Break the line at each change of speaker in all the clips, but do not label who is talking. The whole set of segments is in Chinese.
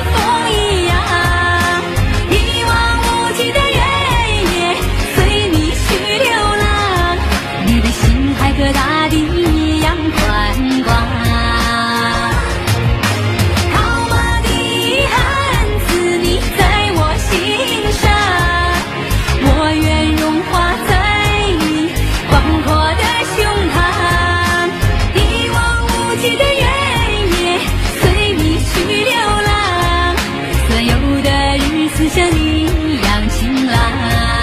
风一样，一望无际的原野，随你去流浪。你的心海和大地一样宽广。套马的汉子，你在我心上，我愿融化在你广阔的胸膛。一望无际的原野，随你去流浪。所有的日子像你一样晴朗。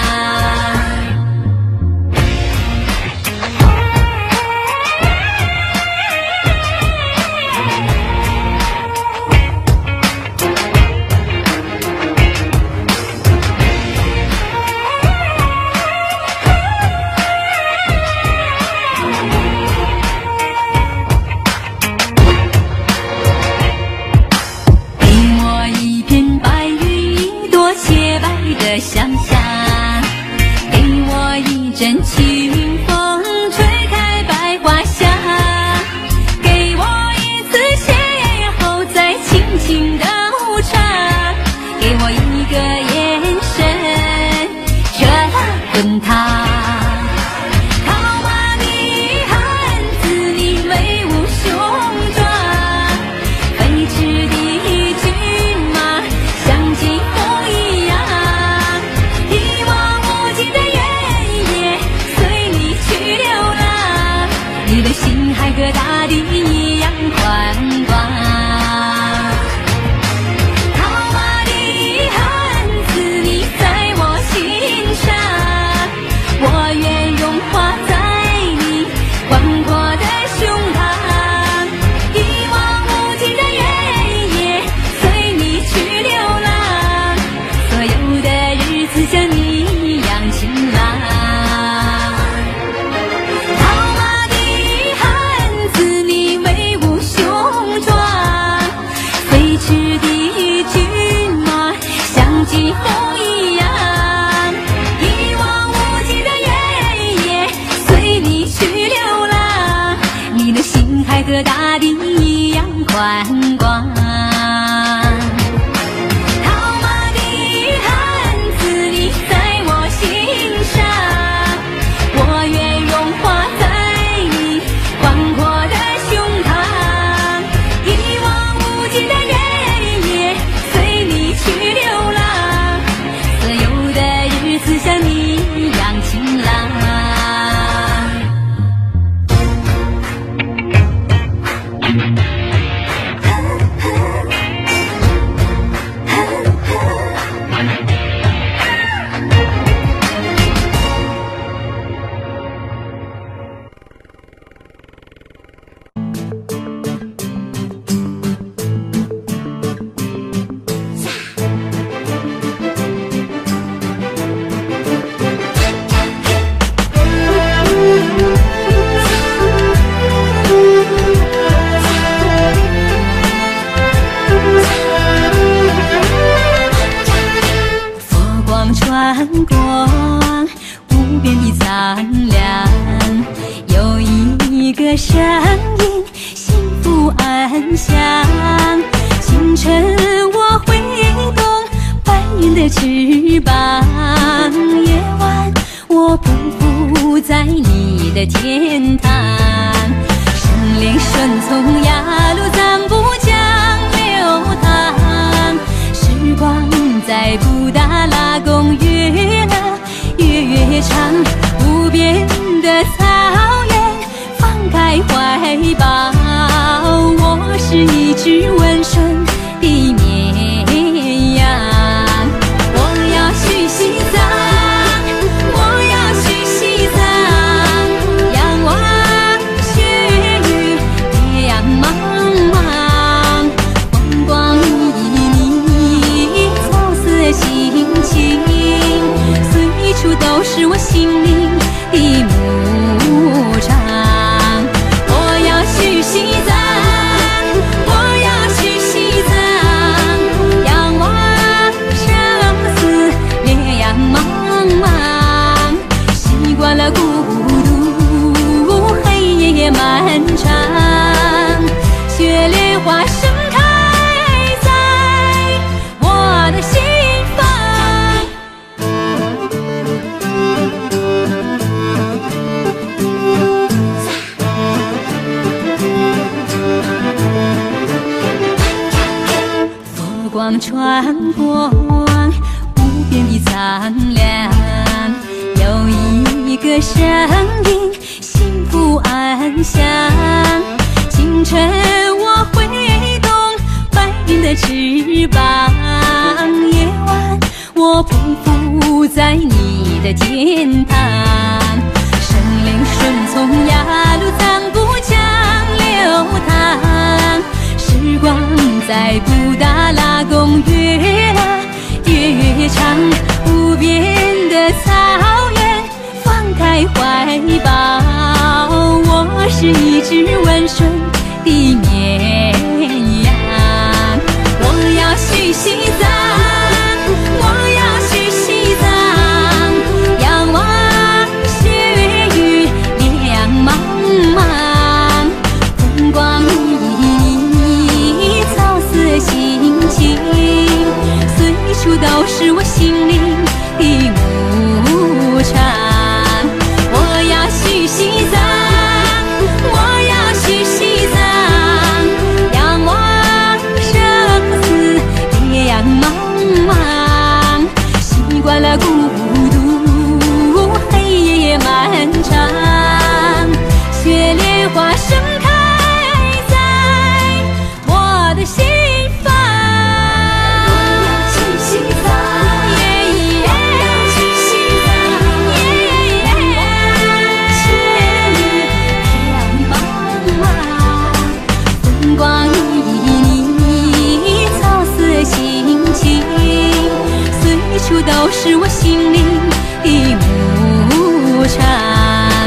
想象，给我一阵清风，吹开百花香，给我一次邂逅，再轻轻的舞唱，给我一个眼神，热辣滚烫。套马的汉子，你威武雄壮，飞驰的骏马，像疾风一样。你的心海和大地一样宽广。套马的汉子，你在我心上，我愿融化在你广阔的胸膛。一望无际的原野，随你去流浪。所有的日子像你一样晴朗。疾风一样，一望无际的原野，随你去流浪。你的心海和大地一样宽广。套马的汉子，你在我心上，我愿融化在你广阔的胸膛。一望无际的原野，随你去流浪。像你一样晴朗。穿过无边的苍凉，有一个声音，幸福安详。清晨我挥动白云的翅膀，夜晚我匍匐在你的天堂。生灵顺从呀，路暂不将流淌。时光在布达拉宫越了越长，无边的草原放开怀抱。我是一只温顺的绵羊，我要去西藏，我要去西藏，仰望雪域烈阳茫茫，风光旖旎，草色青青，随处都是我心灵的牧场。我要去西藏，我要去西藏，仰望生死烈阳茫茫，习惯了孤独，黑夜漫长，雪莲花盛开在光穿过无边的苍凉，有一个声音，幸福安详。清晨我挥动白云的翅膀，夜晚我匍匐在你的天堂。生灵顺从呀，路藏不江流淌。时光在布达拉宫越拉越长，无边的草原放开怀抱。我是一只温顺的绵羊，我要去西藏，我要去西藏，仰望雪域亮茫茫，风光旖旎，草色青青，随处都是我心灵的牧场。我要去西藏，我要去西藏，仰望生死两茫茫，习惯了孤独，黑夜漫长，雪莲花盛开在我的心房。我要去西藏，我要去西藏，雪亮茫茫，风光旖旎，草色青青，随处都是我心灵的牧场。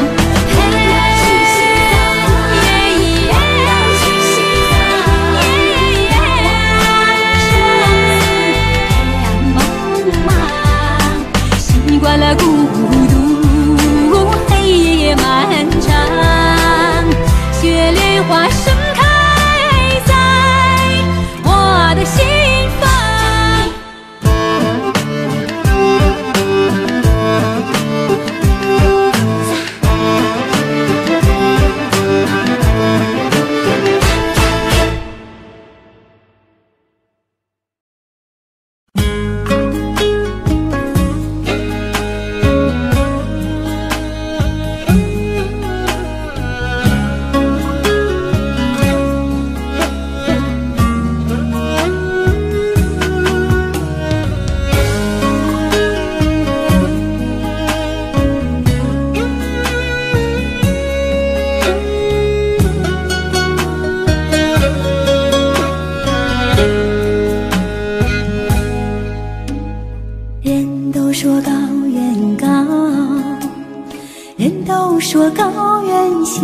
习惯了孤独，黑夜漫长，雪莲花盛开在我的心房。人都说高原高，人都说高原险，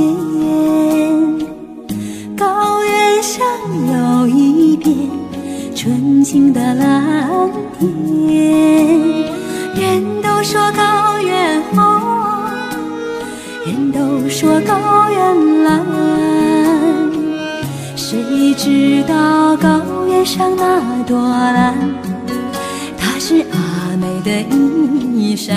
高原上有一片纯净的蓝天。人都说高原红，人都说高原蓝，谁知道高原上那朵蓝，它是阿美的衣衫。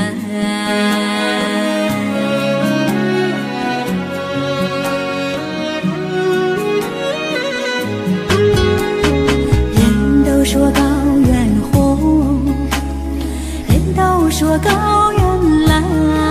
人都说高原红，人都说高原蓝，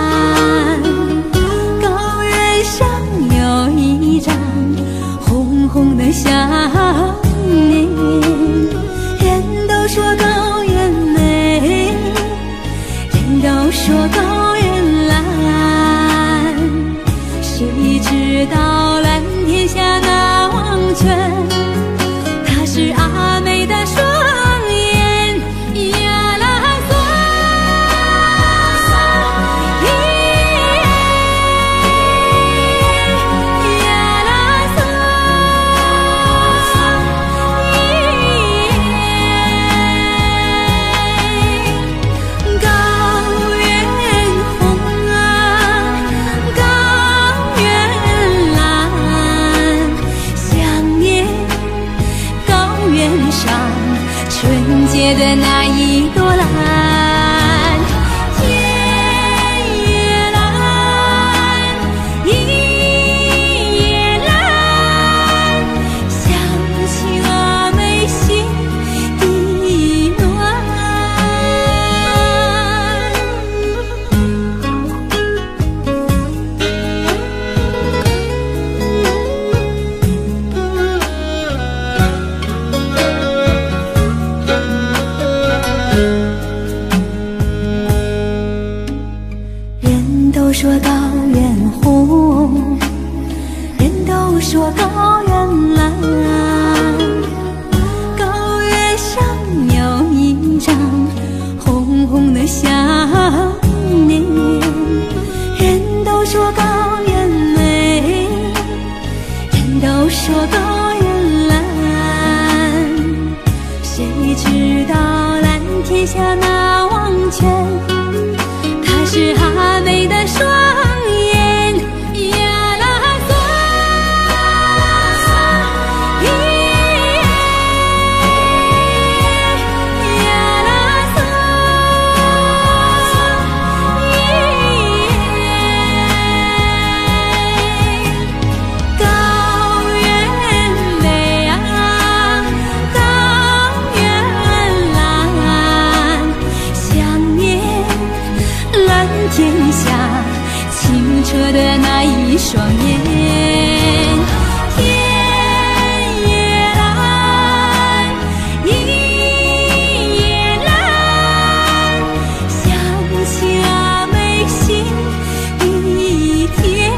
高原上有一张红红的笑脸。人都说高原美，人都说高原蓝，谁知道蓝天下那黄泉，它是阿美的双眼呀啦索。呀啦索，高原红啊，高原蓝，想念高原上纯洁的那一朵蓝。天也蓝，地也蓝，想起阿美心，地说高原红，人都说高原蓝，高原上有一张红红的笑脸。人都说高原美，人都说高原蓝，谁知道蓝天下那王泉，它是阿妹的双眼呀啦嗦，呀啦嗦，高原美啊，高原蓝，想念蓝天下清澈的那一双眼，天也蓝，地也蓝，想起阿妹心一天。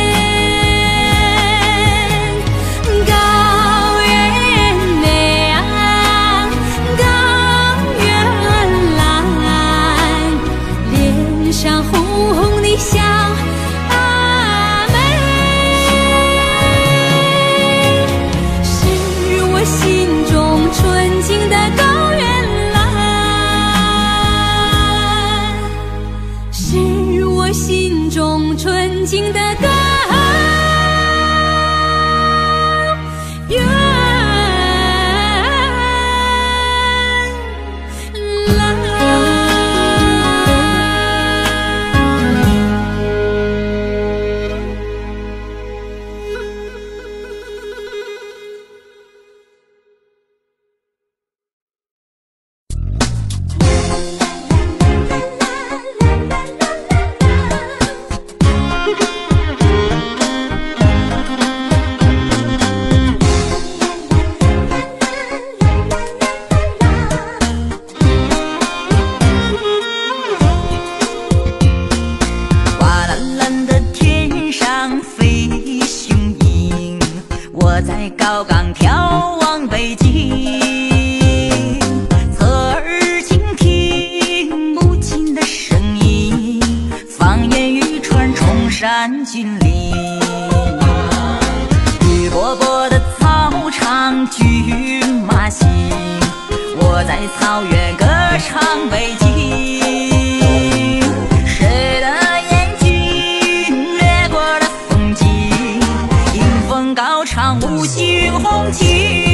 高原美啊，高原蓝，脸上红红的笑阿妹，是我心中纯净的高原蓝，是我心中纯净的高原蓝。
哇蓝蓝的天上飞雄鹰，我在高岗眺望北京，侧耳倾听母亲的声音，方言语传崇山峻岭。绿波波的草场骏马行，我在草原歌唱北京。谁的眼睛掠过的风景，迎风高唱五星红旗。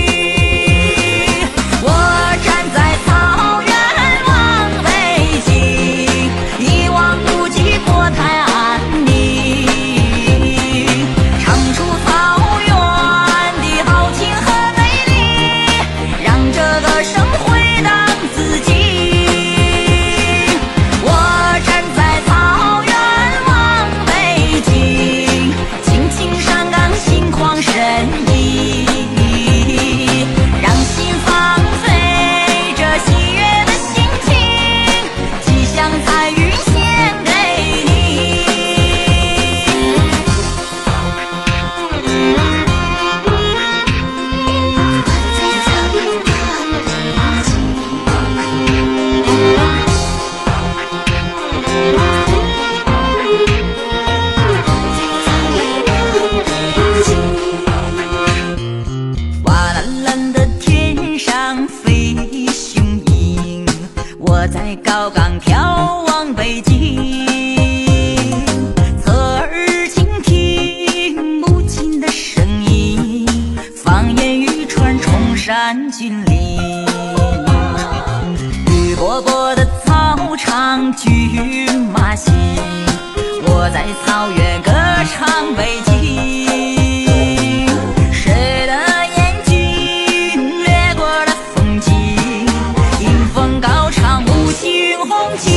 我站在草原望北京，一望无际国泰安宁，唱出草原的豪情和美丽，让这个生回荡自己。我站在草原望北京，轻轻上岗心旷神怡，让心放飞这喜悦的心情，吉祥彩云献给你。哇蓝蓝的天上飞雄鹰，我在高岗眺望北京，侧耳倾听母亲的声音，方言语传崇山峻岭。绿波波的草场骏马行，我在草原歌唱北京。谁的眼睛掠过的风景，迎风高唱五星红旗。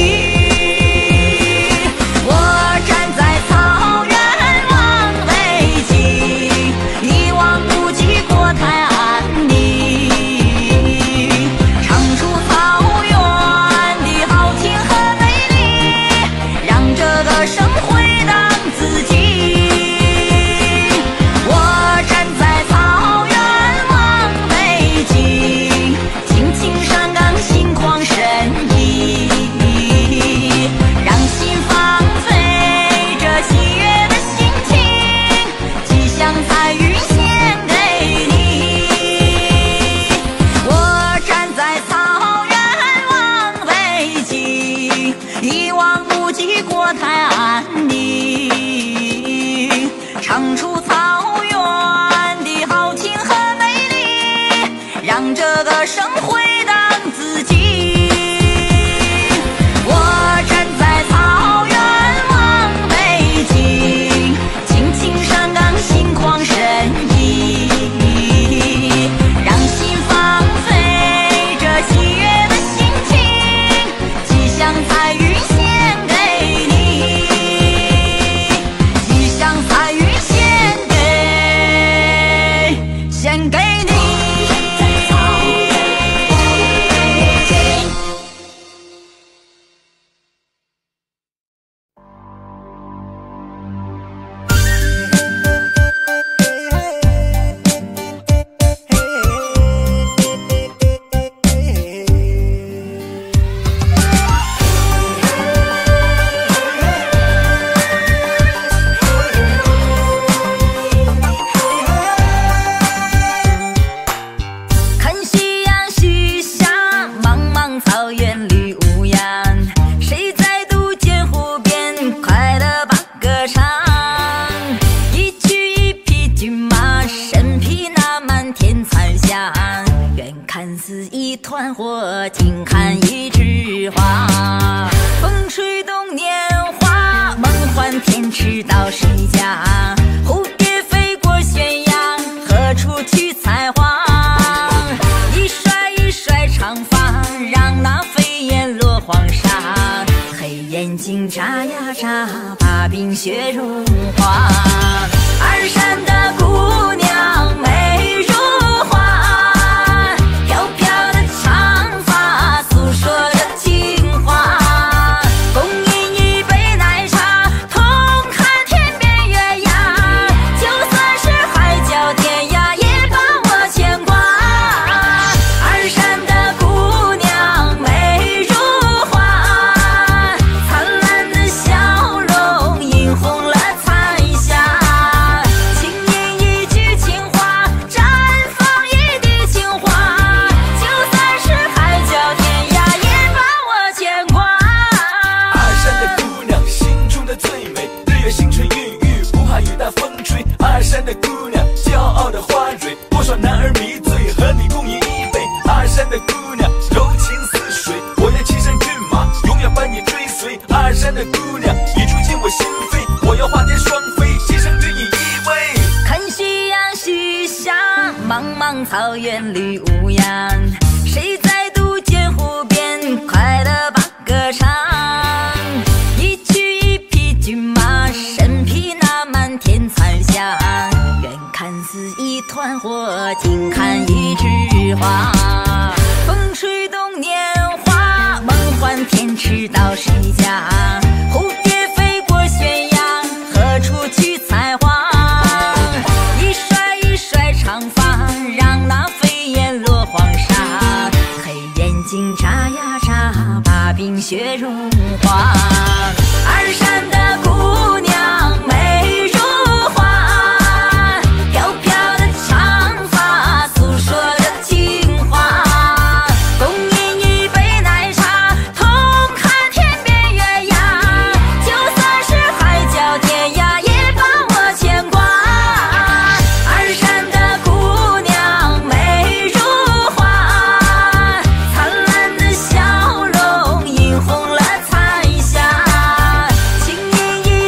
我站在草原望北京，一望无际国泰安宁，唱出草原的豪情和美丽，让这个生回际国泰安宁，唱出草原的豪情和美丽，让这个生回荡自己。我站在草原望北京，轻轻上岗心旷神怡，让心放飞这喜悦的心情，吉祥彩云献给你，吉祥彩云献给你。看夕阳西下，茫茫草原绿无恙，谁在渡剑湖边快乐把歌唱？一曲一匹骏马，身披那漫天残香，远看似一团火，近看一枝花。风吹动年华，梦幻天池到谁家？蝴蝶飞过悬崖，何处去采花？一甩一甩长发，让那飞燕落黄沙。黑眼睛眨呀眨，把冰雪融化。二山的姑娘美如画，飘飘的长发诉说着情话。共饮一杯奶茶，同看天边月牙，就算是海角天涯也把我牵挂。二山的姑娘美如画，灿烂的笑容映红了彩霞，轻吟一句情话，绽放一地情话，就算是海角天涯也把我牵挂。
二山的姑娘心中的最美，日月星辰孕育，不怕雨大风吹。二山的姑娘骄傲的花蕊，多少男儿迷醉，和你共饮一杯。二山的姑娘柔情似水，我愿骑上骏马，永远伴你追随。二山的姑娘已住进我心扉，我要花蝶双飞，今生只你一位。
看夕阳西下，茫茫草原绿无恙，谁在渡剑湖边快乐把歌唱？一曲一匹骏马，身披那漫天残香，远看似一团火，近看一枝花。风吹动年华，梦幻天池到谁家？蝴蝶飞过悬崖，何处去采花？一甩一甩长发，让那飞燕落黄沙。黑眼睛眨呀眨，把冰雪融化。二山的姑娘美如画，飘飘的长发诉说着情话。共饮一杯奶茶，同看天边月牙，就算是海角天涯也把我牵挂。二山的姑娘美如画，灿烂的笑容映红了彩霞，轻吟一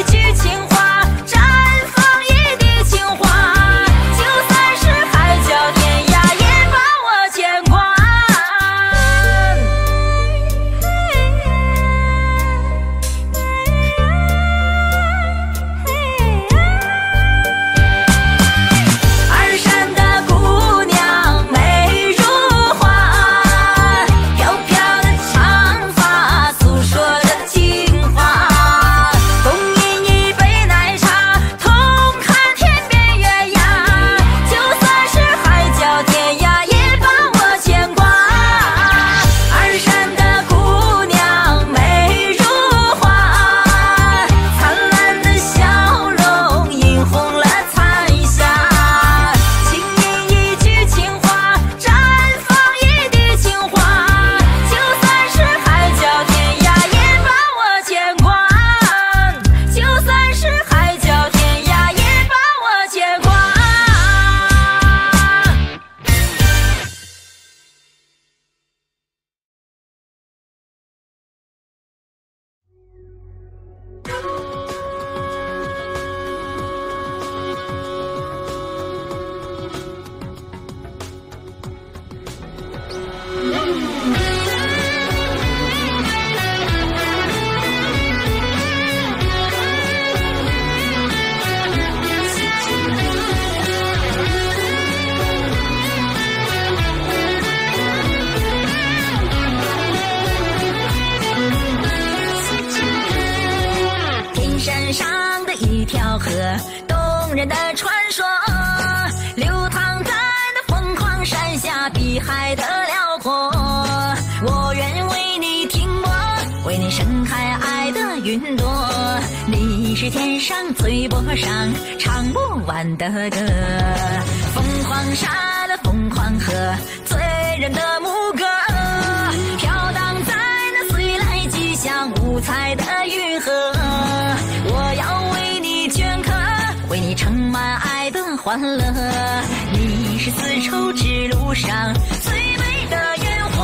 河，动人的传说，流淌在那凤凰山下，碧海的辽阔。我愿为你停泊，为你盛开爱的云朵。你是天上最波上唱不完的歌，凤凰山的凤凰河，醉人的牧歌，飘荡在那随来吉祥五彩的云河。我要为你镌刻，为你盛满爱的欢乐。你是丝绸之路上最美的烟火。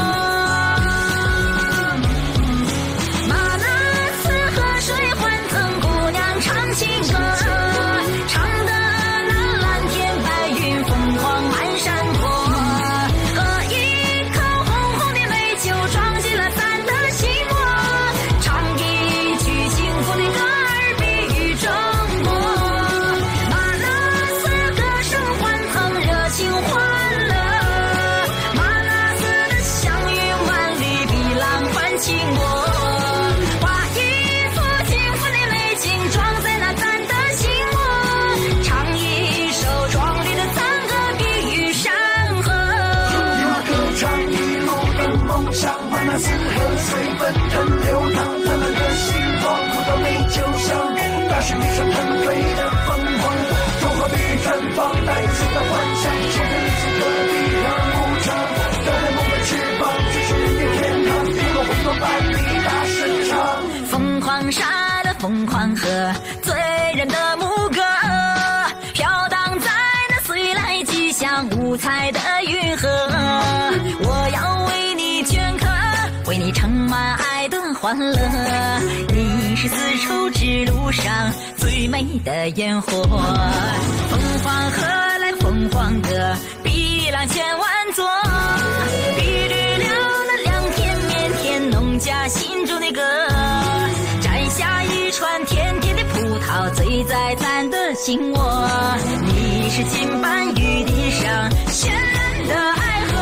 马纳斯河水欢腾，姑娘唱情歌，唱得那蓝天白云，凤凰满山坡。喝一口红红的美酒，装进了咱的心窝，唱一句幸福的歌儿，比喻中国。马纳斯歌声欢腾，热情欢乐，马纳斯的祥云万里，比浪翻倾国。画一幅幸福的美景，装在那咱的心窝，唱一首壮丽的赞歌，比喻山河。
歌唱一路的梦想，马纳斯河水奔腾流淌，咱们的心光葡萄美酒香，大水面上腾飞的凤凰，中华碧绽放带刺的幻想，手中一起歌地让无常，带着梦的翅膀，去属于天堂，一路回头百里大声唱。
凤凰山的凤凰河，醉人的牧歌，飘荡在那随来吉祥五彩的云河。我要为你镌刻，为你盛满爱的欢乐。你是丝绸之路上最美的烟火。凤凰河来凤凰歌，碧浪千万座，碧绿了那良田绵田，农家心中的歌。摘下一串甜甜的葡萄，醉在咱的心窝。你是金斑玉地上绚烂的爱河。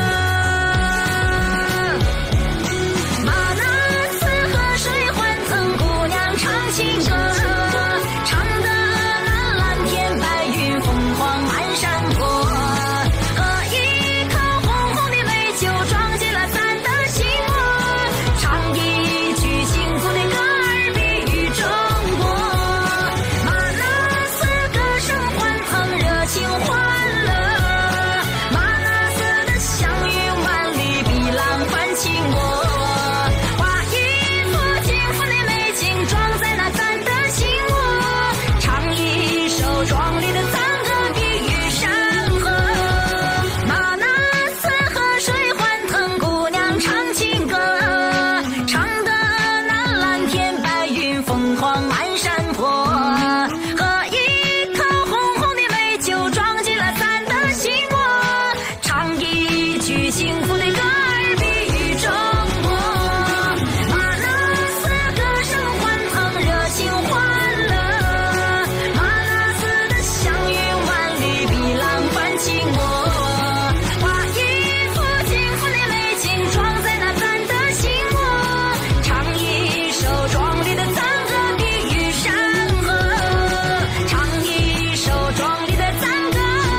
马纳斯河水欢腾，姑娘唱情歌，唱得那蓝天白云，凤凰满山坡。喝一口红红的美酒，装进了咱的心窝，唱一句幸福的歌儿，比喻中国。马纳斯歌声欢腾，热情欢乐，马纳斯的祥云万里，比浪翻倾国。画一幅幸福的美景，装在那咱的心窝，唱一首壮丽的赞歌，比喻山河。马纳斯河水欢腾，姑娘唱情歌，唱得那蓝天白云，凤凰满山坡。喝一口红红的美酒，装进了咱的心窝，唱一句幸福的歌儿，比喻中国。马纳斯歌声欢腾，热情欢乐，马纳斯的祥云万里，比浪翻倾国。画一幅幸福的美景，装在那咱的心窝，唱一首壮丽的赞歌，比喻山河，唱一首壮丽的赞歌，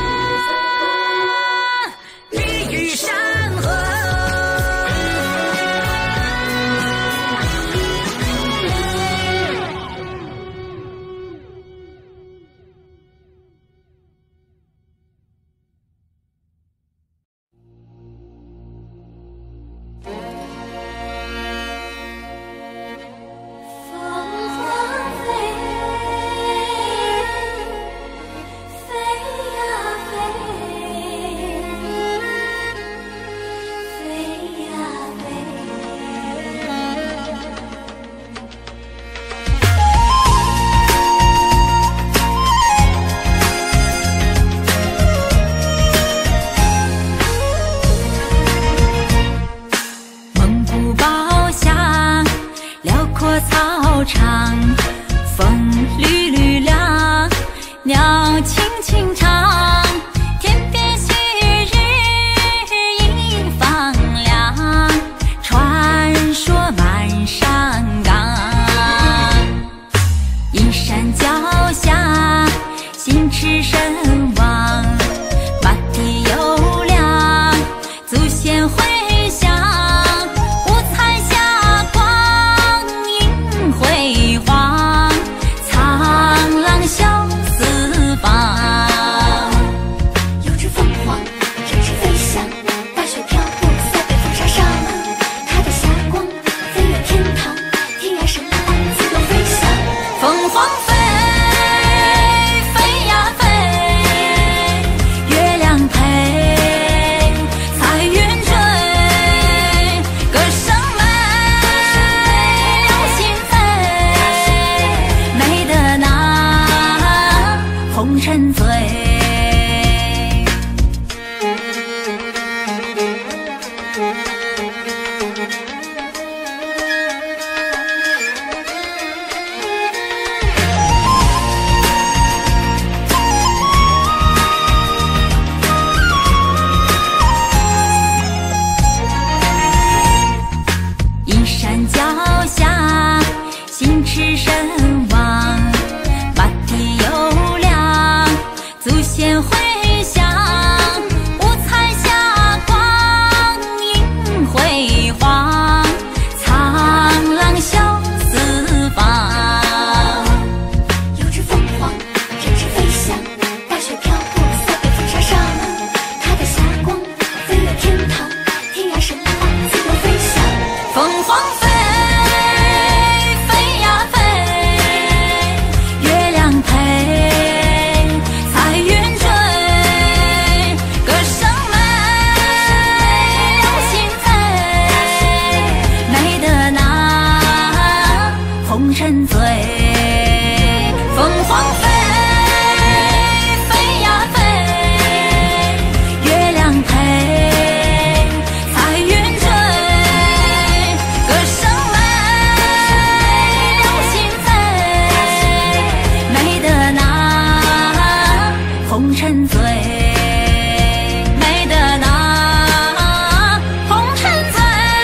比喻山河。
凤凰飞，飞呀飞，飞呀飞。蒙古包厢，辽阔操场，风绿绿凉，鸟轻轻唱，天边旭日映放亮，传说满山岗。一山脚山脚下，心驰神往，马蹄优良，祖先回响，五彩霞光映辉煌，苍狼笑四方。
有只凤凰，展翅飞翔，大雪飘过塞北风沙上，它的霞光飞越天堂，天涯神话自由飞翔。
凤凰飞，飞呀飞，月亮陪，彩云追，歌声美，流星飞，美得那红尘醉。凤凰飞，飞呀飞，月亮陪，彩云追，歌声美，流星飞，美得那红尘醉，美得那红尘醉。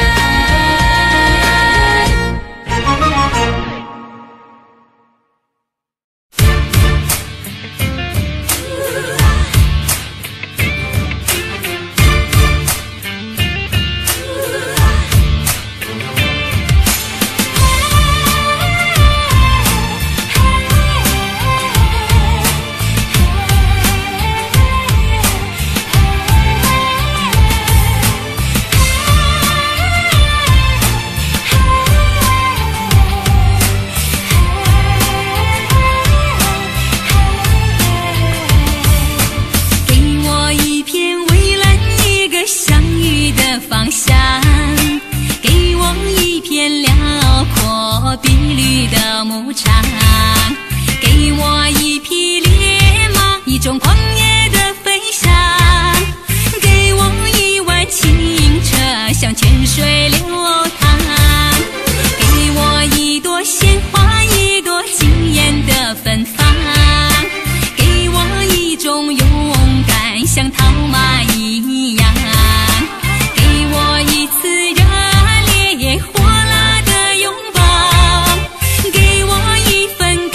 给我一片蔚蓝，一个相遇的方向，给我一片辽阔碧绿的牧场，给我一匹烈马，一种狂野的飞翔，给我一碗清澈像泉水流淌，给我一朵鲜花，一朵惊艳的芬芳，给我一种勇敢像套马一样，给我一次热烈火辣的拥抱，给我一份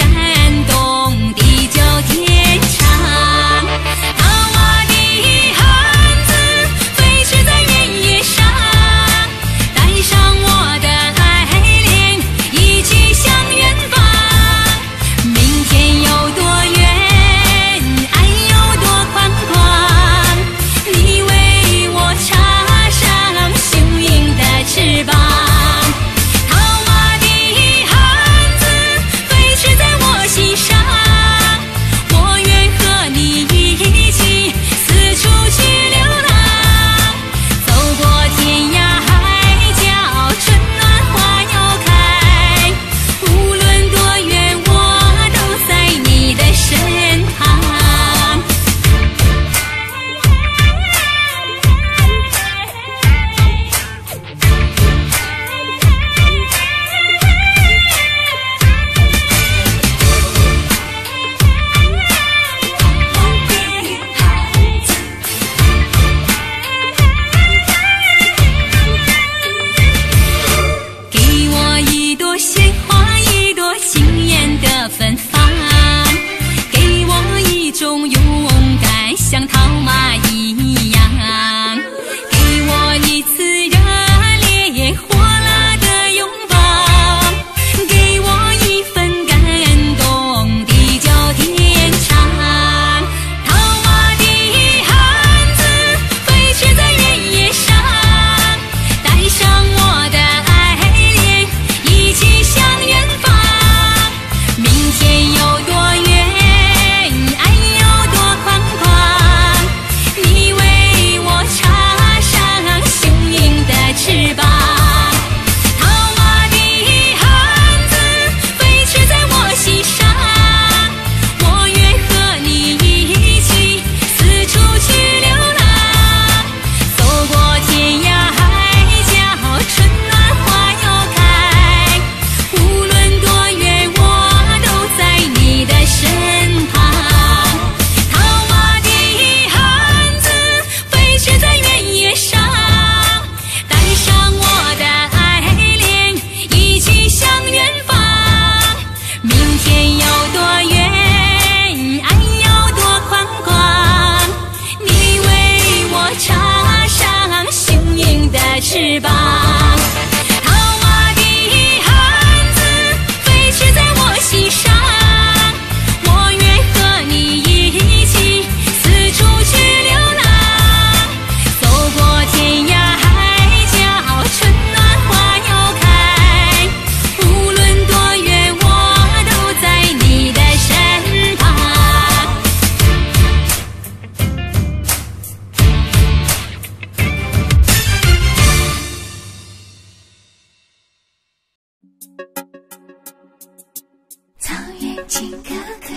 亲哥哥。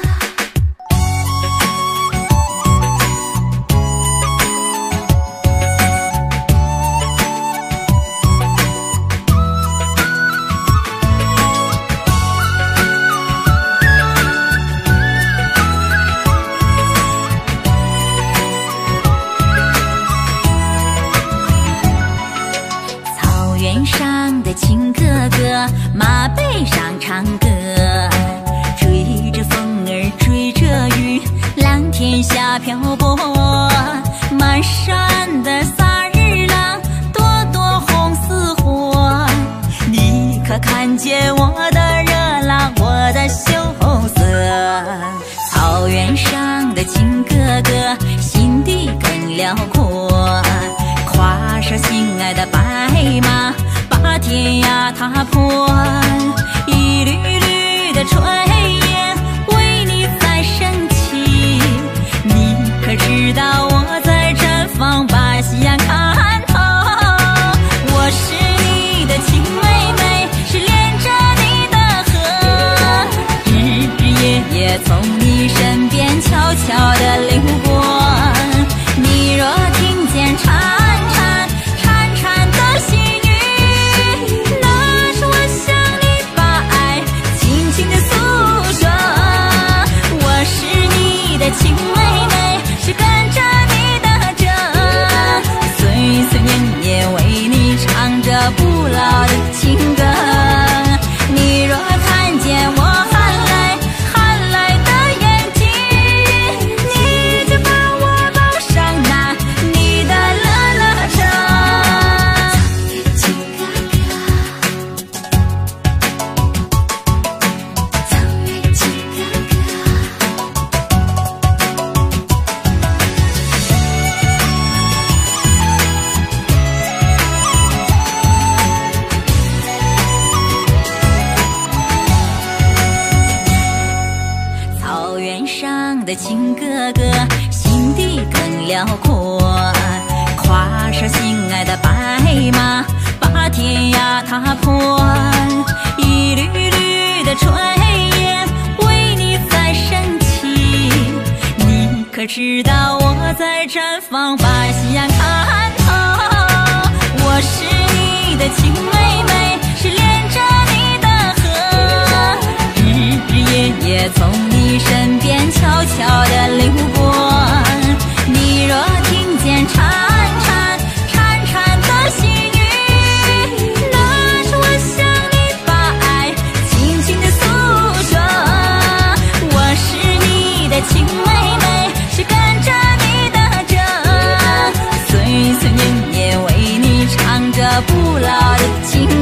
草原上的亲哥哥，马背上唱歌，追着风儿追着雨，蓝天下漂泊。满山的萨日朗，朵朵红似火。你可看见我的热浪，我的羞涩？草原上的亲哥哥，心地更辽阔。跨上心爱的白马，把天涯踏破。一缕缕的炊烟为你在升起，你可知道我在毡房把夕阳看透？我是你的亲妹妹，是连着你的河，日日夜夜从你身边悄悄地流过。你若听见潺潺的细雨，那是我向你把爱轻轻地诉说。我是你的亲妹妹，是跟着你的辙，岁岁年年为你唱着不老的情歌。你若看见我含泪的眼睛，你就把我抱上那你的乐乐车。
亲哥哥，草原亲哥哥。
草原上的亲哥哥，心地更辽阔。跨上心爱的白马，把天涯踏破。一缕缕的炊烟为你在升起，你可知道我在毡房把夕阳看透？我是你的亲妹妹，是连着你的河，日日夜夜从你身边悄悄地流过。你若听见潺潺的细雨，那是我向你把爱轻轻地诉说。我是你的亲妹妹，是跟着你的辙，岁岁年年为你唱着不老的情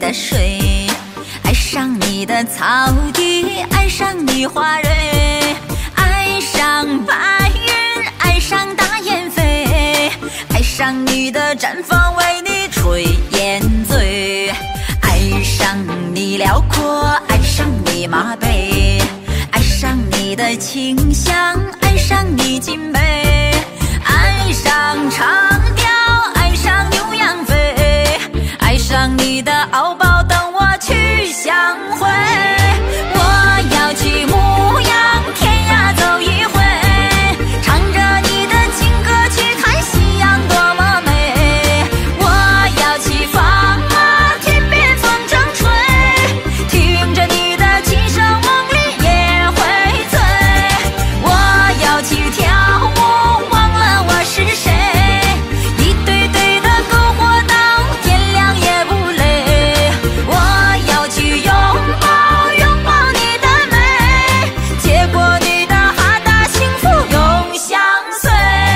的水，爱上你的草地，爱上你花蕊，爱上白云，爱上大雁飞，爱上你的毡房为你吹烟醉，爱上你辽阔，爱上你马背，爱上你的清香，爱上你金杯，爱上长调，爱上牛羊飞，爱上你的敖包，等我去相会。我要去牧羊，天涯走一回，唱着你的情歌去看夕阳多么美。我要去放马，天边风筝吹，听着你的琴声梦里也会醉。我要去跳舞，忘了我是谁，一对对的篝火到天亮也不累。我要去拥抱拥抱你的美，结果你的哈达幸福永相随。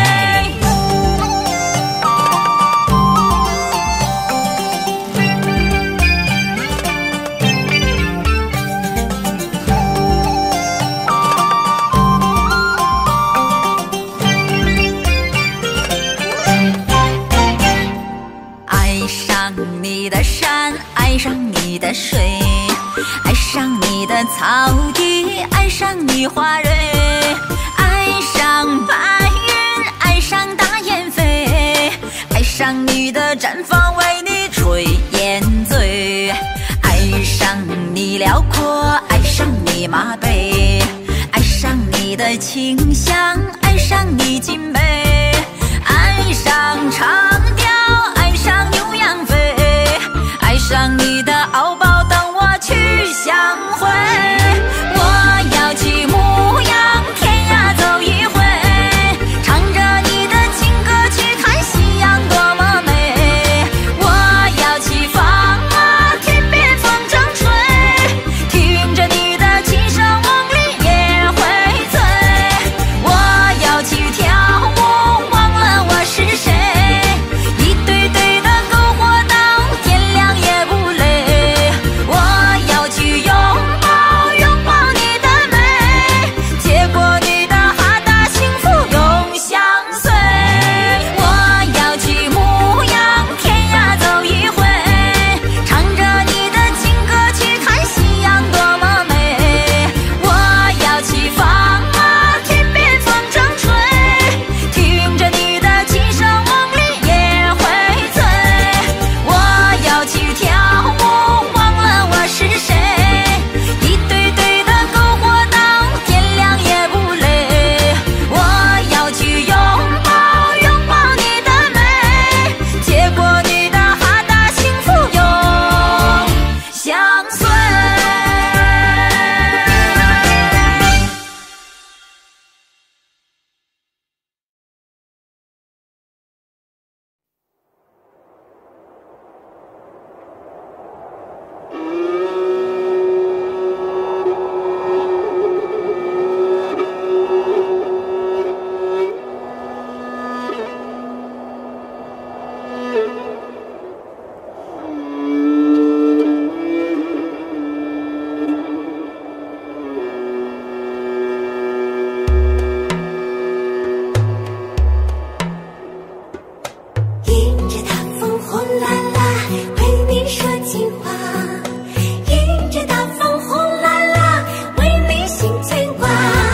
爱上你的山，爱上你的水，爱上你的草地，爱上你花蕊，爱上白云，爱上大雁飞，爱上你的毡房为你吹烟醉，爱上你辽阔，爱上你马背，爱上你的清香，爱上你金杯，爱上长调，爱上牛羊飞，爱上你的敖包，等我去相会。我要去牧羊，天涯走一回，唱着你的情歌去看夕阳多么美。我要去放马，天边风筝吹，听着你的琴声梦里也会醉。我要去跳舞，忘了我是谁，一对对的篝火到天亮也不累。我要去拥抱拥抱你的美，结果你的哈达幸福永相随。我要去牧羊，天涯走一回，唱着你的情歌去看夕阳多么美。我要去放马，天边风筝吹，听着你的琴声梦里也会醉。我要去跳舞，忘了我是谁，一对对的篝火到天亮也不累。我要去拥抱拥抱你的美，结果你的哈达幸福永相随。
迎着大风呼啦啦，为你说情话。迎着大风呼啦啦，为你心牵挂。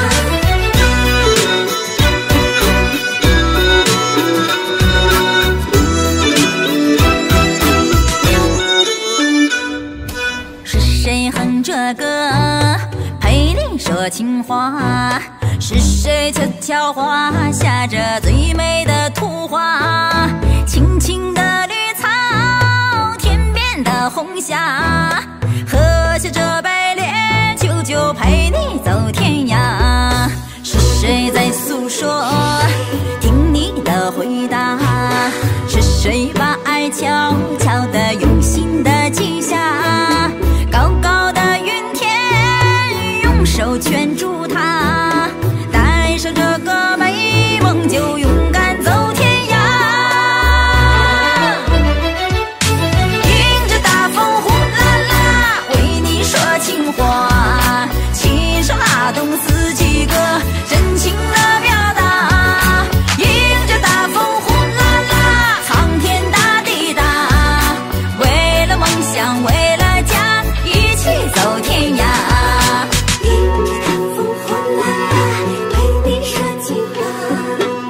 是谁哼着歌陪你说情话？是谁悄悄画下这最美的图画？青青的绿草，天边的红霞，喝下这杯烈酒，就陪你走天涯。是谁在诉说？听你的回答。是谁把爱悄悄地用心地记下？高高的云天，用手圈住它，带上这个美梦，就勇敢走天涯。迎着大风呼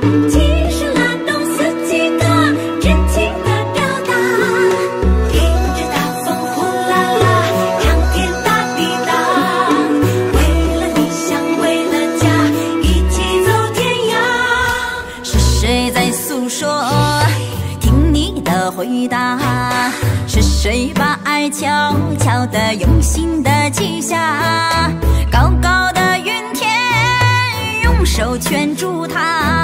其实拉动四季歌，真情的表达。迎着大风呼啦啦，长天大地大。为了理想，为了家，一起走天涯。
是谁在诉说？听你的回答。是谁把爱悄悄地用心地记下？高高的云天，用手圈住它。